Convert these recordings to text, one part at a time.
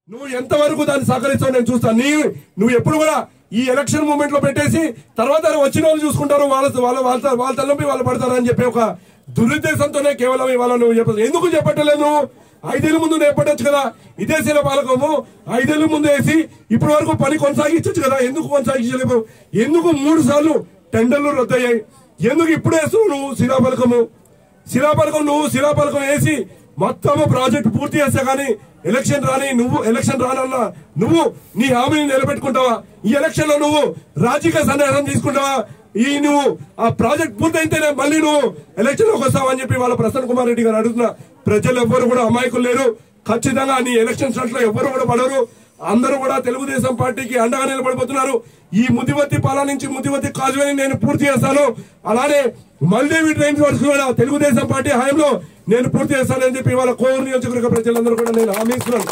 నువ్వు ఎంతవరకు దాన్ని సహకరిస్తావు నేను చూస్తాను. నువ్వు ఎప్పుడు కూడా ఈ ఎలక్షన్ మూమెంట్ లో పెట్టేసి తర్వాత వచ్చిన వాళ్ళు చూసుకుంటారు, వాళ్ళ తలపి వాళ్ళు పడతారు అని చెప్పి ఒక దురుద్దేశంతోనే కేవలం ఇవాళ నువ్వు చెప్పదు. ఎందుకు చెప్పట్లేదు? నువ్వు 5 ఏళ్ళ ముందు నేర్పడచ్చు కదా. ఇదే శిలాపాలకము 5 ఏళ్ళ ముందు వేసి ఇప్పటి వరకు పని కొనసాగించచ్చు కదా. ఎందుకు కొనసాగించలేవు? ఎందుకు 3 సార్లు టెండర్లు రద్దయ్యాయి? ఎందుకు ఇప్పుడు వేస్తావు నువ్వు శిలాపాలకం వేసి మొత్తం ప్రాజెక్ట్ పూర్తి చేస్తే గానీ ఎలక్షన్ రానన్నా నువ్వు నీ హామీని నిలబెట్టుకుంటావా? ఈ ఎలక్షన్ లో నువ్వు రాజకీయ సన్యాసం తీసుకుంటావా? నువ్వు ఆ ప్రాజెక్ట్ పూర్తయితేనే మళ్ళీ నువ్వు ఎలక్షన్ లోకి వస్తావా అని చెప్పి వాళ్ళ ప్రసన్న కుమార్ రెడ్డి గారు అడుగుతున్నా. ప్రజలు ఎవ్వరు కూడా అమాయకులు లేరు. ఖచ్చితంగా నీ ఎలక్షన్ స్టార్ట్ లో ఎవ్వరు కూడా పడరు. అందరూ కూడా తెలుగుదేశం పార్టీకి అండగా నిలబడిపోతున్నారు. ఈ ముదివత్తి పాల నుంచి ముదివత్తి కాజువేని నేను పూర్తి చేస్తాను. అలానే మల్దేవి ట్రైన్ వర్క్స్ కూడా తెలుగుదేశం పార్టీ హయాంలో నేను పూర్తి చేస్తానని చెప్పి ఇవాళ కోవూరు నియోజకవర్గ ప్రజలందరూ కూడా నేను హామీ ఇస్తున్నాను.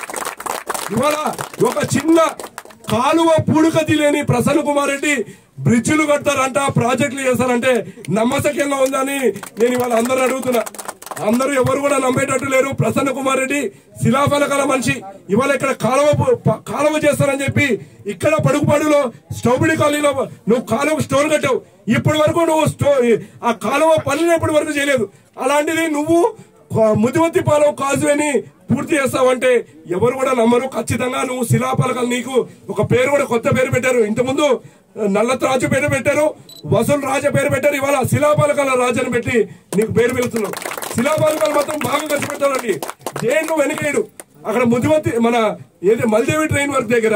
ఇవాళ ఒక చిన్న కాలువ పూడుకతి లేని ప్రసన్న కుమార్ రెడ్డి బ్రిడ్జిలు కడతారంట, ప్రాజెక్టులు చేస్తారంటే నమ్మశక్యంగా ఉందని నేను ఇవాళ అందరూ అడుగుతున్నా. అందరూ ఎవరు కూడా నమ్మేటట్టు లేరు. ప్రసన్న కుమార్ రెడ్డి శిలాఫలకాల మనిషి. ఇవాళ ఇక్కడ కాలువ చేస్తానని చెప్పి ఇక్కడ పడుగుపాడులో స్టౌబిడి కాలనీలో నువ్వు కాలువ స్టోర్ కట్టావు. ఇప్పటి వరకు నువ్వు ఆ కాలువ పనులు ఇప్పటి వరకు చేయలేదు. అలాంటిది నువ్వు ముదివత్తి పాలెం కాజువేని పూర్తి చేస్తావంటే ఎవరు కూడా నమ్మరు. ఖచ్చితంగా నువ్వు శిలాఫలకాలు, నీకు ఒక పేరు కూడా కొత్త పేరు పెట్టారు. ఇంతకుముందు నల్లత్రాజు పేరు పెట్టారు, వసూలు రాజ పేరు పెట్టారు. ఇవాళ శిలాపాలకాల రాజని పెట్టి నీకు పేరు పెడుతున్నావు. శిలాపాలకాలు మాత్రం బాగా ఖర్చు పెట్టాలండి. దేంట్లో వెనకేడు అక్కడ ముదివత్తి మన ఏది మల్దేవి ట్రైన్ వర్క్ దగ్గర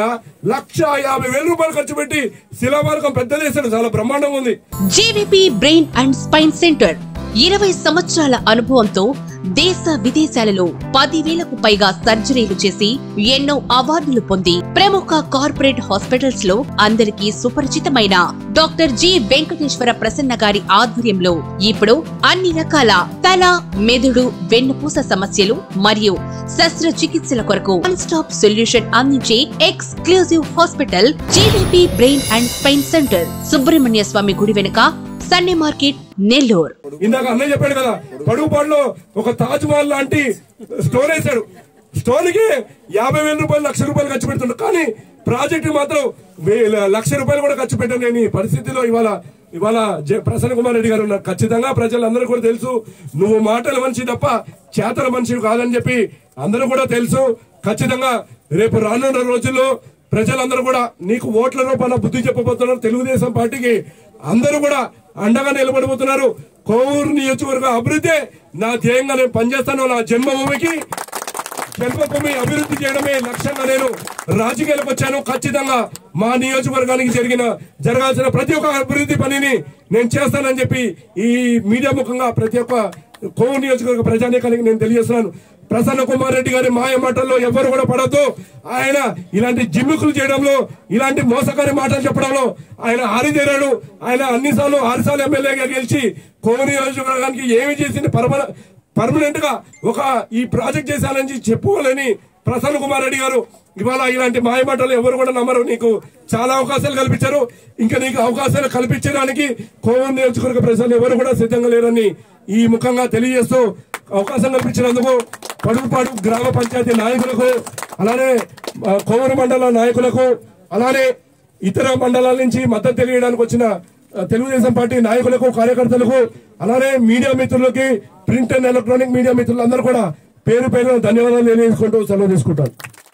1,50,000 రూపాయలు ఖర్చు పెట్టి శిలాపాలకం పెద్ద చేశాడు. చాలా బ్రహ్మాండంగా ఉంది. JVP brain and spine centre 20 సంవత్సరాల అనుభవంతో దేశ విదేశాలలో 10,000కు పైగా సర్జరీలు చేసి ఎన్నో అవార్డులు పొంది ప్రముఖ కార్పొరేట్ హాస్పిటల్స్ లో అందరికీ సుపరిచితమైన డాక్టర్ జి వెంకటేశ్వర ప్రసన్న గారి ఆధ్వర్యంలో ఇప్పుడు అన్ని రకాల తల, మెదడు, వెన్నుపూస సమస్యలు మరియు శస్త్రచికిత్సల కొరకు వన్ స్టాప్ సొల్యూషన్ అందించే exclusive hospital JVP brain and spine centre, Subrahmanya Swamy గుడి వెనుక, సండే మార్కెట్, నెల్లూరు. ఇందాక అన్నయ్య చెప్పాడు కదా, పడుగుపాడులో ఒక తాజ్ మహల్ లాంటి స్టోర్ వేశాడు. స్టోర్ కి 50,000 రూపాయలు, 1,00,000 రూపాయలు ఖర్చు పెడుతున్నాడు. కానీ ప్రాజెక్ట్ మాత్రం 1,00,000 రూపాయలు కూడా ఖర్చు పెట్టలేని పరిస్థితిలో ఇవాళ ప్రసన్న కుమార్ రెడ్డి గారు ఉన్నారు. ఖచ్చితంగా ప్రజలందరూ కూడా తెలుసు నువ్వు మాటల మనిషి తప్ప చేతల మనిషి కాదని చెప్పి అందరూ కూడా తెలుసు. ఖచ్చితంగా రేపు రానున్న రోజుల్లో ప్రజలందరూ కూడా నీకు ఓట్ల రూపాయల బుద్ధి చెప్పబోతున్నారు. తెలుగుదేశం పార్టీకి అందరూ కూడా అండగా నిలబడిపోతున్నారు. కోవూరు నియోజకవర్గ అభివృద్ధి నా ధ్యేయంగా నేను పనిచేస్తాను. నా జన్మభూమి అభివృద్ధి చేయడమే లక్ష్యంగా నేను రాజకీయాలకు వచ్చాను. ఖచ్చితంగా మా నియోజకవర్గానికి జరగాల్సిన ప్రతి ఒక్క అభివృద్ధి పనిని నేను చేస్తానని చెప్పి ఈ మీడియా ముఖంగా ప్రతి ఒక్క కోవూరు నియోజకవర్గ ప్రజానీకానికి నేను తెలియజేస్తున్నాను. ప్రసన్న కుమార్ రెడ్డి గారి మాయ మాటల్లో ఎవరు కూడా పడద్దు. ఆయన ఇలాంటి జిమ్మికులు చేయడంలో, ఇలాంటి మోసకారి మాటలు చెప్పడంలో ఆయన ఆరితేరాడు. ఆయన 6 సార్లు ఎమ్మెల్యేగా గెలిచి కోవూరు నియోజకవర్గానికి ఏమి చేసింది పర్మనెంట్ గా ఈ ప్రాజెక్ట్ చేశానని చెప్పుకోలేని ప్రసన్న కుమార్ రెడ్డి గారు ఇవాళ ఇలాంటి మాయ మాటలు ఎవరు కూడా నమ్మరు. నీకు చాలా అవకాశాలు కల్పించారు. ఇంకా నీకు అవకాశాలు కల్పించడానికి కోవూరు నియోజకవర్గ ప్రజలు ఎవరు కూడా సిద్ధంగా లేరని ఈ ముఖంగా తెలియజేస్తూ అవకాశం కల్పించినందుకు పడుగుపాడు గ్రామ పంచాయతీ నాయకులకు, అలానే కోవూరు మండల నాయకులకు, అలానే ఇతర మండలాల నుంచి మద్దతు తెలియడానికి వచ్చిన తెలుగుదేశం పార్టీ నాయకులకు, కార్యకర్తలకు, అలానే మీడియా మిత్రులకి, ప్రింట్ అండ్ ఎలక్ట్రానిక్ మీడియా మిత్రులందరూ కూడా పేరు పేరున ధన్యవాదాలు తెలియజేసుకుంటూ సెలవు తీసుకుంటాను.